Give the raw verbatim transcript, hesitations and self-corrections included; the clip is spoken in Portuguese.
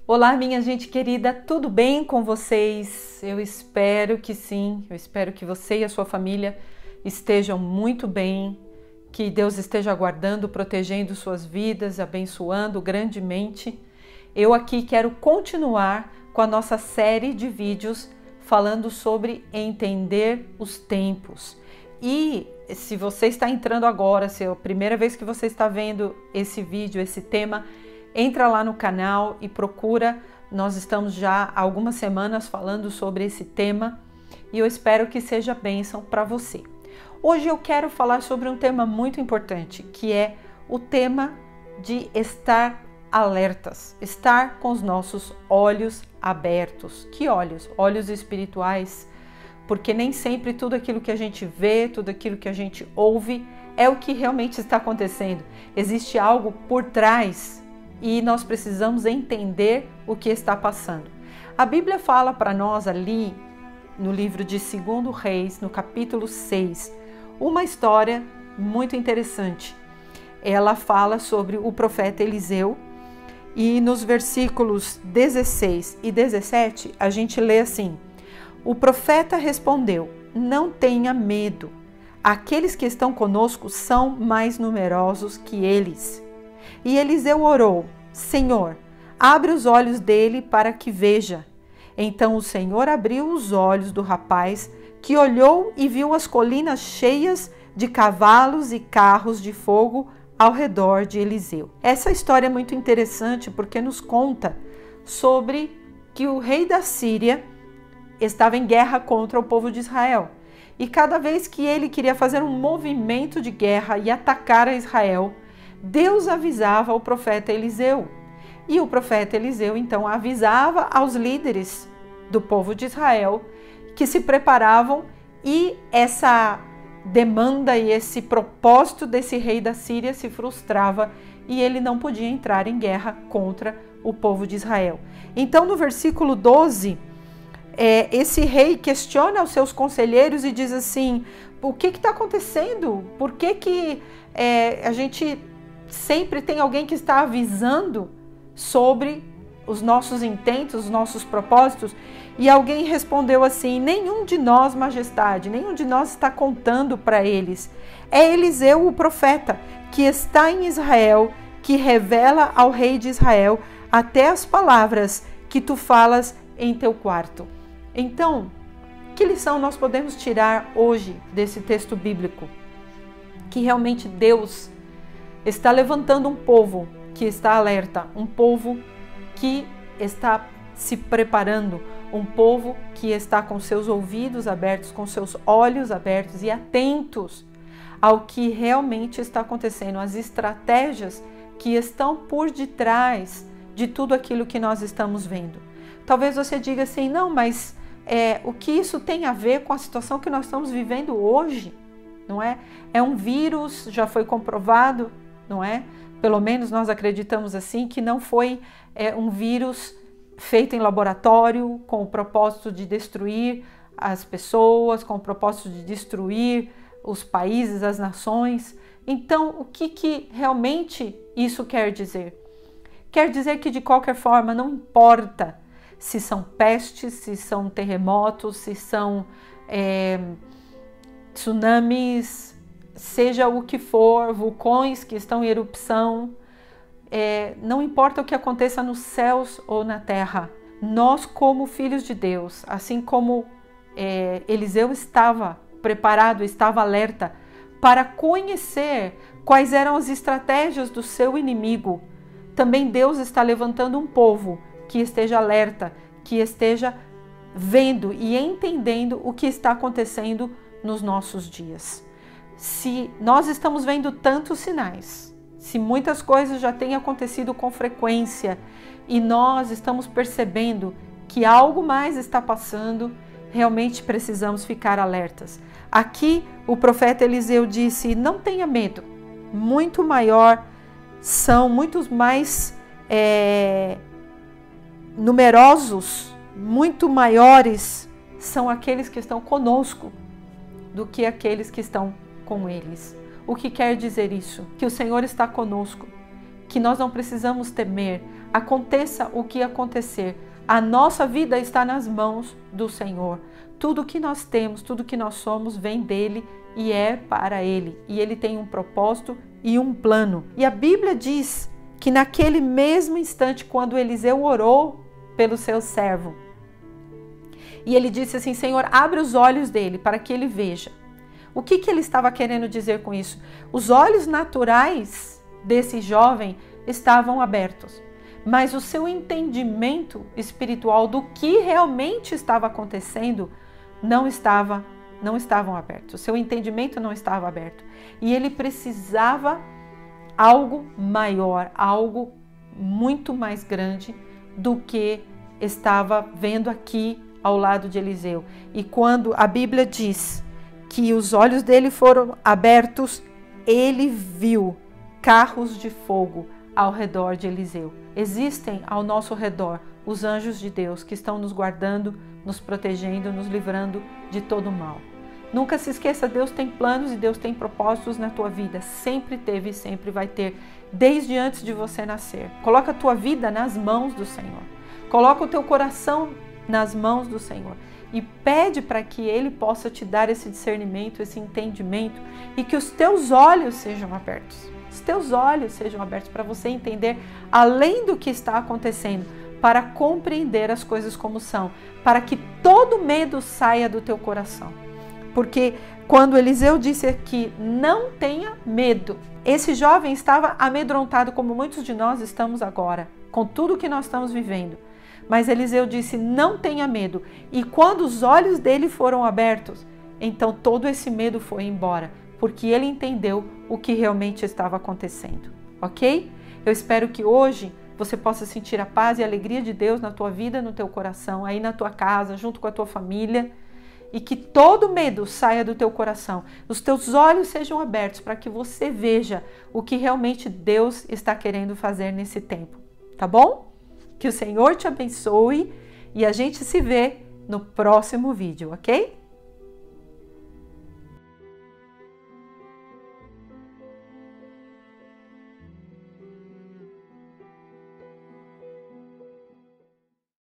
Olá, minha gente querida, tudo bem com vocês? Eu espero que sim, eu espero que você e a sua família estejam muito bem, que Deus esteja guardando, protegendo suas vidas, abençoando grandemente. Eu aqui quero continuar com a nossa série de vídeos falando sobre entender os tempos. E se você está entrando agora, se é a primeira vez que você está vendo esse vídeo, esse tema, entra lá no canal e procura. Nós estamos já há algumas semanas falando sobre esse tema e eu espero que seja bênção para você. Hoje eu quero falar sobre um tema muito importante, que é o tema de estar alertas, estar com os nossos olhos abertos. Que olhos? Olhos espirituais, porque nem sempre tudo aquilo que a gente vê, tudo aquilo que a gente ouve é o que realmente está acontecendo. Existe algo por trás e nós precisamos entender o que está passando. A Bíblia fala para nós ali no livro de Segundo Reis, no capítulo seis, uma história muito interessante. Ela fala sobre o profeta Eliseu e nos versículos dezesseis e dezessete a gente lê assim: o profeta respondeu: não tenha medo, aqueles que estão conosco são mais numerosos que eles. E Eliseu orou: Senhor, abre os olhos dele para que veja. Então o Senhor abriu os olhos do rapaz, que olhou e viu as colinas cheias de cavalos e carros de fogo ao redor de Eliseu. Essa história é muito interessante porque nos conta sobre que o rei da Síria estava em guerra contra o povo de Israel. E cada vez que ele queria fazer um movimento de guerra e atacar a Israel, Deus avisava o profeta Eliseu. E o profeta Eliseu então avisava aos líderes do povo de Israel que se preparavam, e essa demanda e esse propósito desse rei da Síria se frustrava e ele não podia entrar em guerra contra o povo de Israel. Então no versículo doze, é, esse rei questiona os seus conselheiros e diz assim: o que está acontecendo? Por que, que é, a gente sempre tem alguém que está avisando sobre os nossos intentos, os nossos propósitos? E alguém respondeu assim: nenhum de nós, majestade, nenhum de nós está contando para eles. É Eliseu, o profeta, que está em Israel, que revela ao rei de Israel até as palavras que tu falas em teu quarto. Então, que lição nós podemos tirar hoje desse texto bíblico? Que realmente Deus está levantando um povo que está alerta, um povo que está se preparando, um povo que está com seus ouvidos abertos, com seus olhos abertos e atentos ao que realmente está acontecendo, às estratégias que estão por detrás de tudo aquilo que nós estamos vendo. Talvez você diga assim: não, mas é, o que isso tem a ver com a situação que nós estamos vivendo hoje? Não é? É um vírus, já foi comprovado, não é? Pelo menos nós acreditamos assim, que não foi é, um vírus feito em laboratório com o propósito de destruir as pessoas, com o propósito de destruir os países, as nações. Então, o que, que realmente isso quer dizer? Quer dizer que, de qualquer forma, não importa se são pestes, se são terremotos, se são é, tsunamis, seja o que for, vulcões que estão em erupção, é, não importa o que aconteça nos céus ou na terra, nós como filhos de Deus, assim como é, Eliseu estava preparado, estava alerta para conhecer quais eram as estratégias do seu inimigo, também Deus está levantando um povo que esteja alerta, que esteja vendo e entendendo o que está acontecendo nos nossos dias. Se nós estamos vendo tantos sinais, se muitas coisas já têm acontecido com frequência e nós estamos percebendo que algo mais está passando, realmente precisamos ficar alertas. Aqui o profeta Eliseu disse: não tenha medo, muito maior são, muitos mais é, numerosos, muito maiores são aqueles que estão conosco do que aqueles que estão com eles. O que quer dizer isso? Que o Senhor está conosco, que nós não precisamos temer. Aconteça o que acontecer, a nossa vida está nas mãos do Senhor. Tudo que nós temos, tudo que nós somos vem dele e é para ele. E ele tem um propósito e um plano. E a Bíblia diz que naquele mesmo instante, quando Eliseu orou pelo seu servo, e ele disse assim: Senhor, abre os olhos dele para que ele veja. O que, que ele estava querendo dizer com isso? Os olhos naturais desse jovem estavam abertos, mas o seu entendimento espiritual do que realmente estava acontecendo não estava, não estavam abertos. O seu entendimento não estava aberto. E ele precisava algo maior, algo muito mais grande do que estava vendo aqui ao lado de Eliseu. E quando a Bíblia diz que os olhos dele foram abertos, ele viu carros de fogo ao redor de Eliseu. Existem ao nosso redor os anjos de Deus que estão nos guardando, nos protegendo, nos livrando de todo mal. Nunca se esqueça, Deus tem planos e Deus tem propósitos na tua vida. Sempre teve e sempre vai ter, desde antes de você nascer. Coloca a tua vida nas mãos do Senhor. Coloca o teu coração nas mãos do Senhor e pede para que Ele possa te dar esse discernimento, esse entendimento e que os teus olhos sejam abertos. Os teus olhos sejam abertos para você entender além do que está acontecendo, para compreender as coisas como são, para que todo medo saia do teu coração. Porque quando Eliseu disse aqui, não tenha medo, esse jovem estava amedrontado como muitos de nós estamos agora, com tudo que nós estamos vivendo. Mas Eliseu disse, não tenha medo. E quando os olhos dele foram abertos, então todo esse medo foi embora, porque ele entendeu o que realmente estava acontecendo, ok? Eu espero que hoje você possa sentir a paz e a alegria de Deus na tua vida, no teu coração, aí na tua casa, junto com a tua família, e que todo medo saia do teu coração, os teus olhos sejam abertos para que você veja o que realmente Deus está querendo fazer nesse tempo, tá bom? Que o Senhor te abençoe e a gente se vê no próximo vídeo, ok?